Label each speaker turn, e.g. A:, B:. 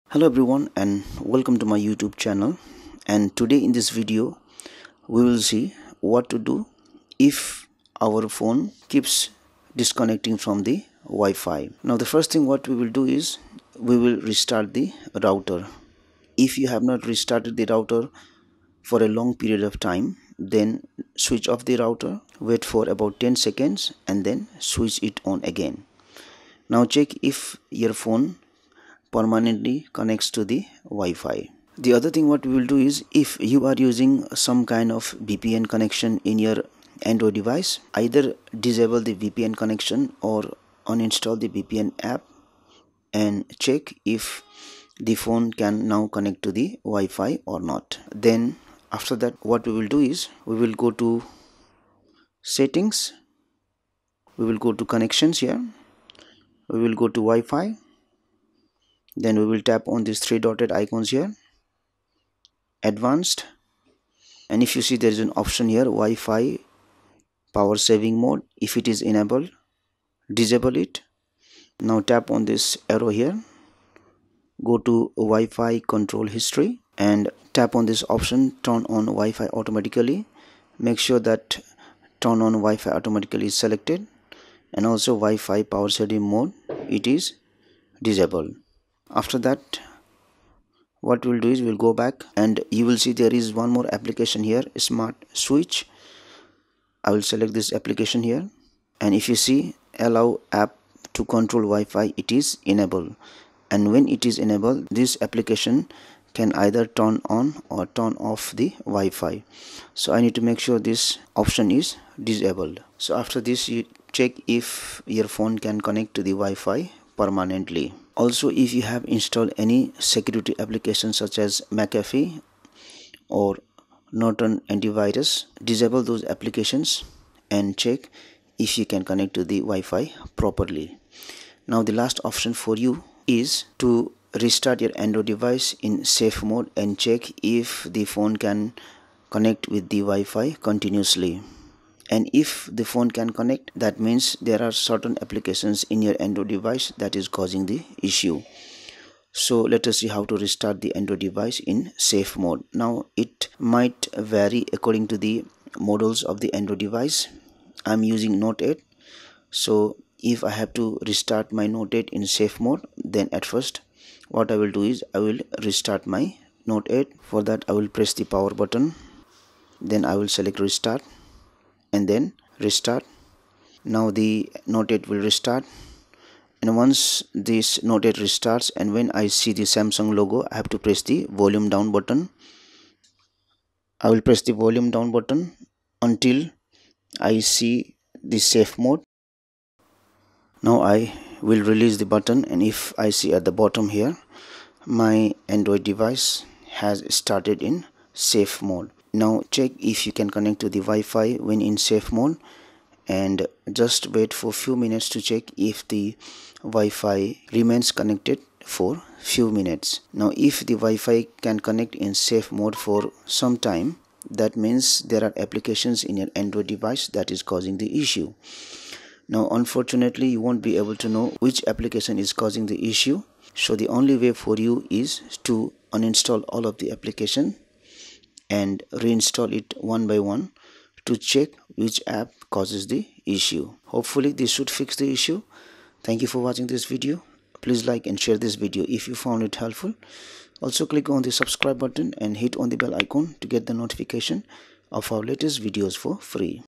A: Hello everyone and welcome to my YouTube channel, and today in this video we will see what to do if our phone keeps disconnecting from the Wi-Fi. Now the first thing what we will do is we will restart the router. If you have not restarted the router for a long period of time, then switch off the router, wait for about 10 seconds and then switch it on again. Now check if your phone permanently connects to the Wi-Fi. The other thing what we will do is, if you are using some kind of VPN connection in your Android device, either disable the VPN connection or uninstall the VPN app and check if the phone can now connect to the Wi-Fi or not. Then after that what we will do is we will go to settings, we will go to connections here, we will go to Wi-Fi, then we will tap on these three dotted icons here, advanced, and if you see there is an option here, Wi-Fi power saving mode. If it is enabled, disable it. Now tap on this arrow here, go to Wi-Fi control history and tap on this option, turn on Wi-Fi automatically. Make sure that turn on Wi-Fi automatically is selected, and also Wi-Fi power saving mode, it is disabled. After that what we'll do is we'll go back and you will see there is one more application here, Smart Switch. I will select this application here, and if you see allow app to control Wi-Fi, it is enabled, and when it is enabled, this application can either turn on or turn off the Wi-Fi. So I need to make sure this option is disabled. So after this you check if your phone can connect to the Wi-Fi permanently. Also, if you have installed any security applications such as McAfee or Norton antivirus, disable those applications and check if you can connect to the Wi-Fi properly. Now the last option for you is to restart your Android device in safe mode and check if the phone can connect with the Wi-Fi continuously. And if the phone can connect, that means there are certain applications in your Android device that is causing the issue. So let us see how to restart the Android device in safe mode. Now it might vary according to the models of the Android device. I'm using Note 8, so if I have to restart my Note 8 in safe mode, then at first what I will do is I will restart my Note 8. For that I will press the power button, then I will select restart and then restart. Now the Note 8 will restart, and once this Note 8 restarts and when I see the Samsung logo, I have to press the volume down button. I will press the volume down button until I see the safe mode. Now I will release the button, and if I see at the bottom here, my Android device has started in safe mode. Now check if you can connect to the Wi-Fi when in safe mode, and just wait for few minutes to check if the Wi-Fi remains connected for few minutes. Now if the Wi-Fi can connect in safe mode for some time, that means there are applications in your Android device that is causing the issue. Now unfortunately you won't be able to know which application is causing the issue, so the only way for you is to uninstall all of the application and reinstall it one by one to check which app causes the issue. Hopefully this should fix the issue. Thank you for watching this video. Please like and share this video if you found it helpful. Also click on the subscribe button and hit on the bell icon to get the notification of our latest videos for free.